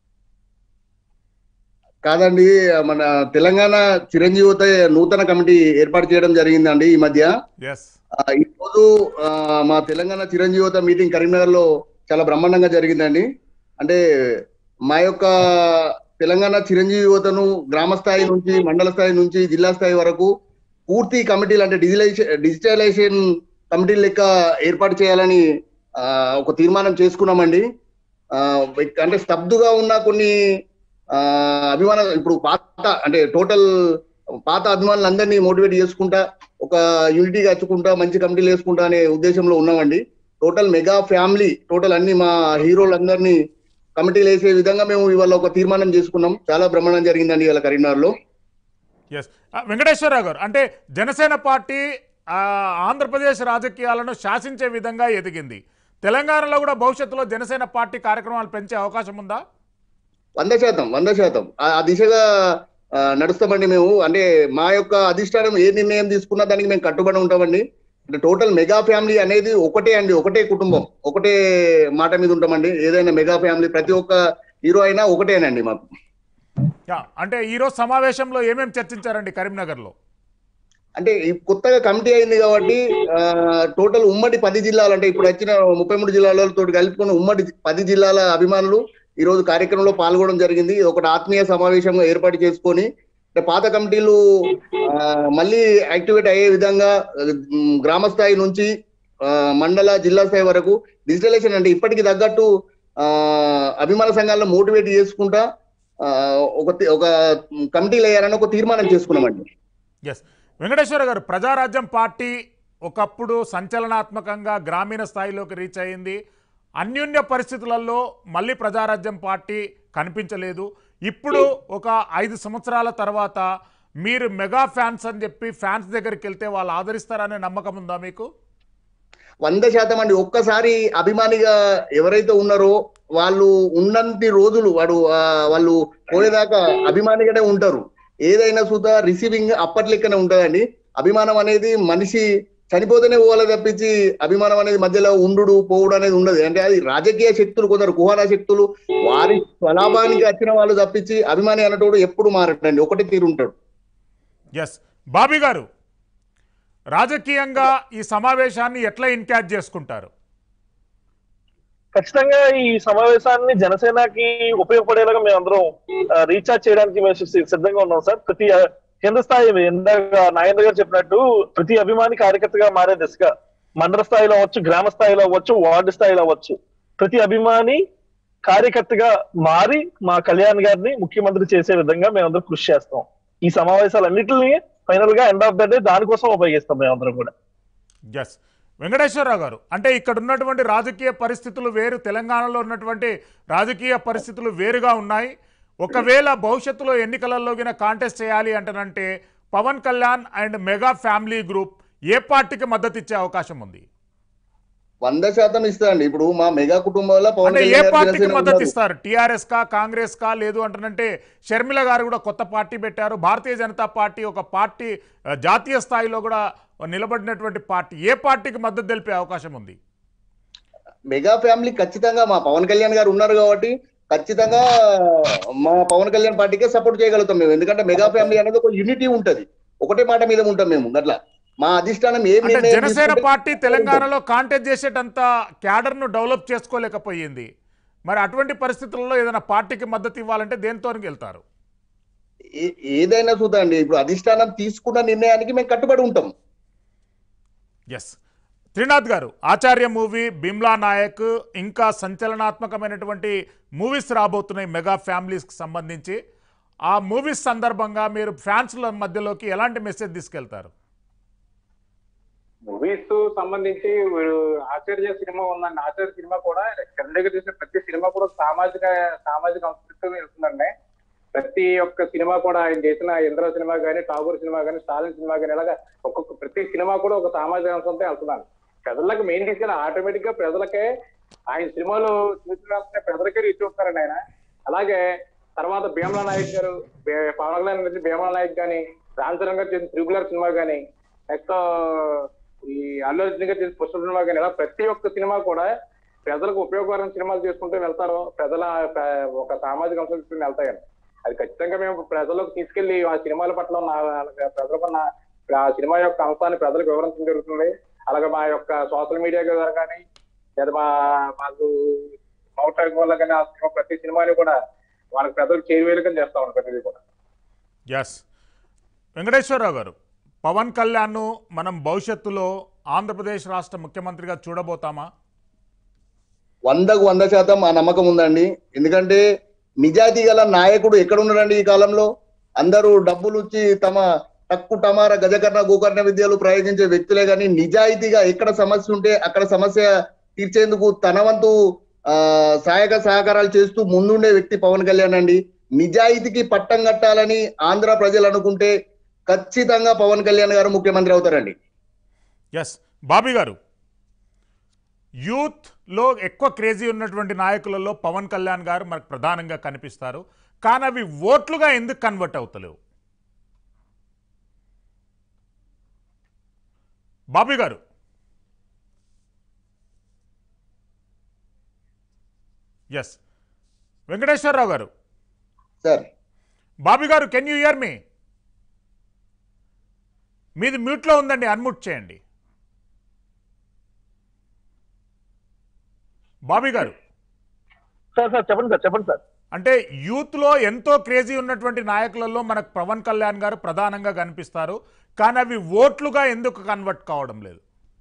కాదండి, మన తెలంగాణ చిరంజీవిత నూతన కమిటీ ఏర్పాటు చేయడం జరిగిందండి ఈ మధ్య. ఈ రోజు మా తెలంగాణ చిరంజీవిత మీటింగ్ కరీంనగర్ లో చాలా బ్రహ్మాండంగా జరిగిందండి. అంటే మా యొక్క తెలంగాణ చిరంజీవితను గ్రామ స్థాయి నుంచి మండల స్థాయి నుంచి జిల్లా స్థాయి వరకు పూర్తి కమిటీలు అంటే డిజిటలైజేషన్ కమిటీలు లెక్క ఏర్పాటు చేయాలని ఒక తీర్మానం చేసుకున్నామండి. అంటే స్తబ్దుగా ఉన్న కొన్ని అభిమాన ఇప్పుడు పాత అభిమానులందరినీ మోటివేట్ చేసుకుంటా ఒక యూనిటీగా వచ్చుకుంటా మంచి కమిటీలు వేసుకుంటా అనే ఉద్దేశంలో ఉన్నామండి. టోటల్ మెగా ఫ్యామిలీ అన్ని మా హీరోలందరినీ కమిటీలు వేసే విధంగా మేము ఇవాళ ఒక తీర్మానం చేసుకున్నాం. చాలా బ్రహ్మాండం జరిగిందండి ఇవాళ కరీంనగర్లో. వెంకటేశ్వరరావు గారు, అంటే జనసేన పార్టీ ఆంధ్రప్రదేశ్ రాజకీయాలను శాసించే విధంగా ఎదిగింది. తెలంగాణలో కూడా భవిష్యత్తులో జనసేన పార్టీ కార్యక్రమాలు పెంచే అవకాశం ఉందా? 100% ఆ దిశగా నడుస్తామండి మేము. అంటే మా యొక్క అధిష్టానం ఏ నిర్ణయం తీసుకున్నా దానికి మేము కట్టుబడి ఉంటామండి. అంటే టోటల్ మెగా ఫ్యామిలీ అనేది ఒకటే అండి, ఒకటే కుటుంబం, ఒకటే మాట మీద ఉంటామండి. ఏదైనా మెగా ఫ్యామిలీ ప్రతి ఒక్క హీరో అయినా ఒకటేనండి మాకు. అంటే ఈ రోజు సమావేశంలో ఏమేమి చర్చించారండి కరీంనగర్ లో? అంటే కొత్తగా కమిటీ అయింది కాబట్టి టోటల్ ఉమ్మడి 10 జిల్లాలు అంటే ఇప్పుడు వచ్చిన 33 జిల్లాలతో కలుపుకున్న ఉమ్మడి 10 జిల్లాల అభిమానులు ఈ రోజు కార్యక్రమంలో పాల్గొనడం జరిగింది. ఒకటి ఆత్మీయ సమావేశంగా ఏర్పాటు చేసుకొని పాత కమిటీలు మళ్ళీ యాక్టివేట్ అయ్యే విధంగా గ్రామ స్థాయి నుంచి మండల జిల్లా స్థాయి వరకు డిజిటలైజేషన్ అంటే ఇప్పటికి తగ్గట్టు అభిమాన సంఘాలను మోటివేట్ చేసుకుంటా ఒక కమిటీలు అయ్యారని ఒక తీర్మానం చేసుకున్నామండి. వెంకటేశ్వర గారు, ప్రజారాజ్యం పార్టీ ఒకప్పుడు సంచలనాత్మకంగా గ్రామీణ స్థాయిలోకి రీచ్ అయింది. అన్యోన్య పరిస్థితులలో మళ్ళీ ప్రజారాజ్యం పార్టీ కనిపించలేదు. ఇప్పుడు ఒక 5 సంవత్సరాల తర్వాత మీరు మెగా ఫ్యాన్స్ అని చెప్పి ఫ్యాన్స్ దగ్గరికి వెళ్తే వాళ్ళు ఆదరిస్తారనే నమ్మకం ఉందా మీకు? 100% అండి. ఒక్కసారి అభిమానిగా ఎవరైతే ఉన్నారో వాళ్ళు ఉన్నంటి రోజులు వాళ్ళు పోయేదాకా అభిమానిగానే ఉంటారు. ఏదైనా సుధా రిసీవింగ్ అప్పట్లెక్కనే ఉంటుందండి. అభిమానం అనేది మనిషి చనిపోతేనే పోవాలి తప్పించి అభిమానం అనేది మధ్యలో ఉండు పోవుడు అనేది ఉండదు. అంటే అది రాజకీయ శక్తులు, కొందరు కుహానా శక్తులు వారి స్వలాభానికి వచ్చిన వాళ్ళు తప్పించి అభిమాని అన్నటోడు ఎప్పుడు మారటండి, ఒకటి తీరుంటాడు. బాబీ గారు, రాజకీయంగా ఈ సమావేశాన్ని ఎట్లా ఇన్ఛార్జ్ చేసుకుంటారు? ఖచ్చితంగా ఈ సమావేశాన్ని జనసేనకి ఉపయోగపడేలాగా మేము అందరం రీఛార్జ్ చేయడానికి మేము సిద్ధంగా ఉన్నాం సార్. ప్రతి కేంద్ర స్థాయి ఇందాక నాగేంద్ర గారు చెప్పినట్టు ప్రతి అభిమాని కార్యకర్తగా మారే దిశగా మండల స్థాయిలో అవ్వచ్చు, గ్రామ స్థాయిలో అవ్వచ్చు, వార్డు స్థాయిలో అవ్వచ్చు, ప్రతి అభిమాని కార్యకర్తగా మారి మా కళ్యాణ్ గారిని ముఖ్యమంత్రి చేసే విధంగా మేమందరం కృషి చేస్తాం. ఈ సమావేశాలన్నింటినీ ఫైనల్ గా ఎండ్ ఆఫ్ ద డే దానికోసం ఉపయోగిస్తాం మేమందరం కూడా. వెంకటేశ్వరరావు గారు, అంటే ఇక్కడ ఉన్నటువంటి రాజకీయ పరిస్థితులు వేరు, తెలంగాణలో ఉన్నటువంటి రాజకీయ పరిస్థితులు వేరుగా ఉన్నాయి. ఒకవేళ భవిష్యత్తులో ఎన్నికలలో కాంటెస్ట్ చేయాలి అంటేనంటే Pawan Kalyan and mega family group ఏ పార్టీకి మద్దతు ఇచ్చే అవకాశం ఉంది? 100% ఇస్తారండి. ఇప్పుడు మా మెగా కుటుంబంలో పవన్ ఏ పార్టీకి మద్దతు ఇస్తారు? టిఆర్ఎస్ కా, కాంగ్రెస్ కా, లేదు అంటేనంటే షర్మిల గారు కూడా కొత్త పార్టీ పెట్టారు. భారతీయ జనతా పార్టీ ఒక పార్టీ జాతీయ స్థాయిలో కూడా నిలబడినటువంటి పార్టీ. ఏ పార్టీకి మద్దతు తెలిపే అవకాశం ఉంది? మెగా ఫ్యామిలీ ఖచ్చితంగా మా పవన్ కళ్యాణ్ గారు ఉన్నారు కాబట్టి ఖచ్చితంగా మా పవన్ కళ్యాణ్ పార్టీకే సపోర్ట్ చేయగలుగుతాం మేము. ఎందుకంటే మెగా ఫ్యామిలీ అనేది ఒక యూనిటీ ఉంటది, ఒకటే మాట మీద ఉంటాం మేము. అట్లా మా అధిష్టానం ఏం అంటే నిర్ణయం జనసేన తీసుకుంటే పార్టీ తెలంగాణలో కాంటెస్ట్ చేసేటంత క్యాడర్ను డెవలప్ చేసుకోలేకపోయింది. మరి అటువంటి పరిస్థితుల్లో ఏదైనా పార్టీకి మద్దతు ఇవ్వాలంటే దేనితో వెళ్తారు? ఏదైనా చూద్దాండి, ఇప్పుడు అధిష్టానం తీసుకున్న నిర్ణయానికి మేము కట్టుబడి ఉంటాం. ఎస్ త్రినాథ్ గారు, ఆచార్య మూవీ, బిమ్లా నాయక్, ఇంకా సంచలనాత్మకమైనటువంటి మూవీస్ రాబోతున్నాయి మెగా ఫ్యామిలీస్కి సంబంధించి. ఆ మూవీస్ సందర్భంగా మీరు ఫ్యాన్స్ల మధ్యలోకి ఎలాంటి మెసేజ్ తీసుకెళ్తారు? మూవీస్ సంబంధించి ఆచార్య సినిమా ఉందండి. ఆచార్య సినిమా కూడా చరణ్ దగ్గర చేసిన ప్రతి సినిమా కూడా సామాజిక సంస్కృతితో వెళ్తుందండి. ప్రతి ఒక్క సినిమా కూడా ఆయన చేసిన ఇంద్ర సినిమా కానీ, ఠాగూర్ సినిమా కానీ, స్టాలిన్ సినిమా కానీ, ఇలాగా ప్రతి సినిమా కూడా ఒక సామాజిక అంశంతో వెళ్తున్నాను. ప్రజలకు మెయిన్ తీసుకెళ్ళి ఆటోమేటిక్ గా ప్రజలకే ఆయన సినిమాలు చూసిన ప్రజలకే రీచ్ అవుతారండి ఆయన. అలాగే తర్వాత భీమలా నాయక్ గారు, పవన్ కళ్యాణ్ గారి భీమలా నాయక్ కానీ, రామ్ చరణ్ గారు చేసిన త్రిబులర్ సినిమా కానీ, నెక్స్ట్ ఈ అల్లు అర్జున్ గారు చేసిన పుష్ప సినిమా కానీ, ఇలా ప్రతి ఒక్క సినిమా కూడా ప్రజలకు ఉపయోగకరమైన సినిమాలు చేసుకుంటూ వెళ్తారు. ప్రజల ఒక సామాజిక అంశం తీసుకుని వెళ్తాయండి. అది ఖచ్చితంగా మేము ప్రజలకు తీసుకెళ్లి ఆ సినిమాల పట్ల ప్రజలకున్న ఆ సినిమా యొక్క అంశాన్ని ప్రజలకు వివరించడం జరుగుతుంది. అలాగే మా యొక్క సోషల్ మీడియా ద్వారా కానీ, లేదా మాకు మౌట్ వల్ల కానీ ఆ సినిమా ప్రతి సినిమాని కూడా వాళ్ళకి ప్రజలకు చేరువేలుగా చేస్తా ఉన్నాం ప్రతిదీ కూడా. ఎస్ వెంకటేశ్వరరావు గారు, పవన్ కళ్యాణ్ మనం భవిష్యత్తులో ఆంధ్రప్రదేశ్ రాష్ట్ర ముఖ్యమంత్రిగా చూడబోతామా? 100కు 100% ఆ నమ్మకం ఉందండి. ఎందుకంటే నిజాయితీ గల నాయకుడు ఎక్కడ ఉన్నాడండి ఈ కాలంలో? అందరూ డబ్బులు ఇచ్చి తమ టక్కు టమార గజకర్ణ గోకర్ణ విద్యలు ప్రయోగించే వ్యక్తులే కానీ నిజాయితీగా ఎక్కడ సమస్య ఉంటే అక్కడ సమస్య తీర్చేందుకు తన వంతు సహాయక సహకారాలు చేస్తూ ముందుండే వ్యక్తి పవన్ కళ్యాణ్ అండి. నిజాయితీకి పట్టం కట్టాలని ఆంధ్ర ప్రజలు అనుకుంటే ఖచ్చితంగా పవన్ కళ్యాణ్ గారు ముఖ్యమంత్రి అవుతారండి. ఎస్ బాబీ గారు, యూత్లో ఎక్కువ క్రేజీ ఉన్నటువంటి నాయకులలో పవన్ కళ్యాణ్ గారు మనకు ప్రధానంగా కనిపిస్తారు. కానీ అవి ఓట్లుగా ఎందుకు కన్వర్ట్ అవుతలేవు? బాబీ గారు. ఎస్ వెంకటేశ్వరరావు గారు. సార్ బాబీ గారు, కెన్ యూ హియర్ మీ? మీది మ్యూట్లో ఉందండి, అన్మ్యూట్ చేయండి. బాబీ గారు. సార్ చెప్పండి సార్. అంటే యూత్లో ఎంతో క్రేజీ ఉన్నటువంటి నాయకులలో మనకు పవన్ కళ్యాణ్ గారు ప్రధానంగా కనిపిస్తారు. కానీ అవి ఓట్లుగా ఎందుకు కన్వర్ట్ కావడం లేదు?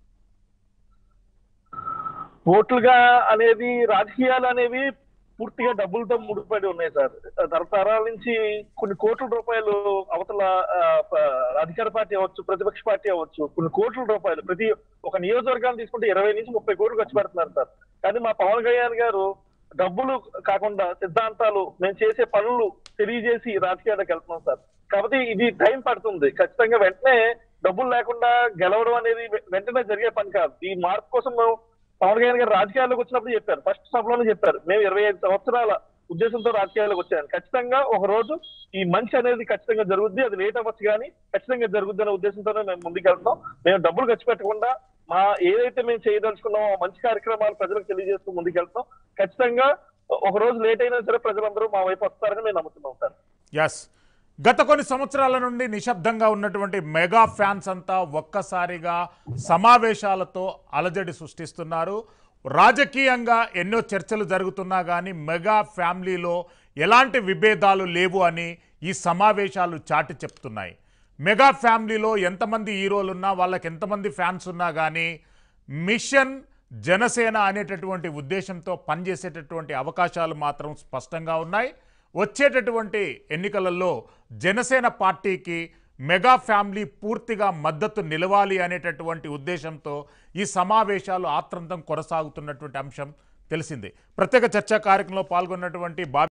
ఓట్లుగా అనేది, రాజకీయాలు అనేవి పూర్తిగా డబ్బులతో ముడిపడి ఉన్నాయి సార్. తరతరాల నుంచి కొన్ని కోట్ల రూపాయలు అవతల అధికార పార్టీ అవ్వచ్చు, ప్రతిపక్ష పార్టీ అవ్వచ్చు, కొన్ని కోట్ల రూపాయలు ప్రతి ఒక నియోజకవర్గాన్ని తీసుకుంటే 20 నుంచి 30 కోట్లు ఖర్చు పెడుతున్నారు సార్. కానీ మా పవన్ కళ్యాణ్ గారు డబ్బులు కాకుండా సిద్ధాంతాలు, మేము చేసే పనులు తెలియజేసి రాజకీయాలకు వెళ్తున్నాం సార్. కాబట్టి ఇది టైం పడుతుంది. ఖచ్చితంగా వెంటనే డబ్బులు లేకుండా గెలవడం అనేది వెంటనే జరిగే పని కాదు. ఈ మార్పు కోసం మేము పవన్ కళ్యాణ్ గారు రాజకీయాల్లోకి వచ్చినప్పుడు చెప్పారు, ఫస్ట్ సభలోనే చెప్పారు, మేము 25 సంవత్సరాల ఉద్దేశంతో రాజకీయాల్లోకి వచ్చాను. ఖచ్చితంగా ఒక రోజు ఈ మంచి అనేది ఖచ్చితంగా జరుగుద్ది. అది లేట్ అవ్వచ్చు కానీ ఖచ్చితంగా జరుగుద్ది అనే ఉద్దేశంతోనే మేము ముందుకెళ్తాం. మేము డబ్బులు ఖర్చు పెట్టకుండా మా ఏదైతే మేము చేయదలుచుకున్నామో మంచి కార్యక్రమాలు ప్రజలకు తెలియజేస్తూ ముందుకెళ్తాం. ఖచ్చితంగా ఒక రోజు లేట్ అయినా సరే ప్రజలందరూ మా వైపు వస్తారని మేము నమ్ముతున్నాం సార్. ఎస్ గత కొన్ని సంవత్సరాల నుండి నిశ్శబ్దంగా ఉన్నటువంటి మెగా ఫ్యాన్స్ అంతా ఒక్కసారిగా సమావేశాలతో అలజడి సృష్టిస్తున్నారు. రాజకీయంగా ఎన్నో చర్చలు జరుగుతున్నా కానీ మెగా ఫ్యామిలీలో ఎలాంటి విభేదాలు లేవు అని ఈ సమావేశాలు చాటి చెప్తున్నాయి. మెగా ఫ్యామిలీలో ఎంతమంది హీరోలు ఉన్నా, వాళ్ళకి ఎంతమంది ఫ్యాన్స్ ఉన్నా కానీ మిషన్ జనసేన అనేటటువంటి ఉద్దేశంతో పనిచేసేటటువంటి అవకాశాలు మాత్రం స్పష్టంగా ఉన్నాయి. వచ్చేటటువంటి ఎన్నికలలో జనసేన పార్టీకి మెగా ఫ్యామిలీ పూర్తిగా మద్దతు నిలవాలి అనేటటువంటి ఉద్దేశంతో ఈ సమావేశాలు ఆత్రంతం కొనసాగుతున్నటువంటి అంశం తెలిసిందే. ప్రత్యేక చర్చా కార్యక్రమంలో పాల్గొన్నటువంటి